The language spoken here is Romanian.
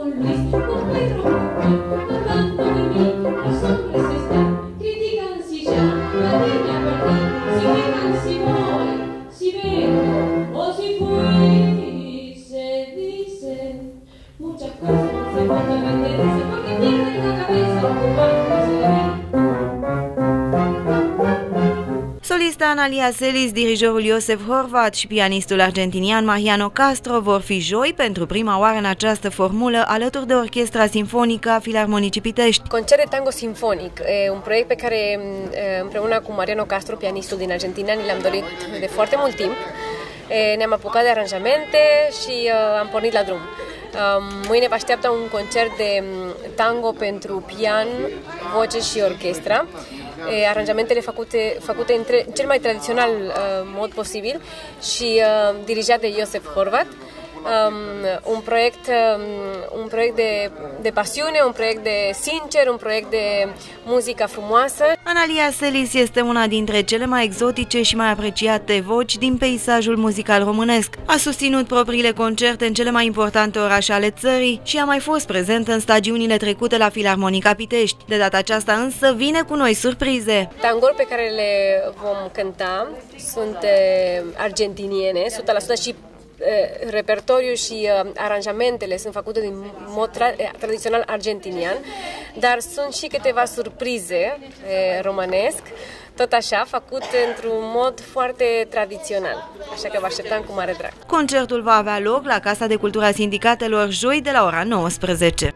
Solista Analia Selis, dirijorul Iosef Horvat și pianistul argentinian Mariano Castro vor fi joi pentru prima oară în această formulă alături de Orchestra Sinfonică a Filarmonicii Pitești. Concert de tango sinfonic, un proiect pe care împreună cu Mariano Castro, pianistul din Argentina, ni l-am dorit de foarte mult timp. Ne-am apucat de aranjamente și am pornit la drum. Mâine vă așteaptă un concert de tango pentru pian, voce și orchestra. Aranjamentele făcute în cel mai tradițional mod posibil și dirijat de Iosef Horvat. Un proiect de pasiune, un proiect de sincer, un proiect de muzică frumoasă. Analia Selis este una dintre cele mai exotice și mai apreciate voci din peisajul muzical românesc. A susținut propriile concerte în cele mai importante orașe ale țării și a mai fost prezentă în stagiunile trecute la Filarmonica Pitești. De data aceasta însă vine cu noi surprize. Tangouri pe care le vom cânta sunt argentiniene, 100% și repertoriul și aranjamentele sunt făcute din mod tradițional argentinian, dar sunt și câteva surprize românesc, tot așa, făcut într-un mod foarte tradițional, așa că vă așteptăm cu mare drag. Concertul va avea loc la Casa de Cultură a Sindicatelor joi de la ora 19.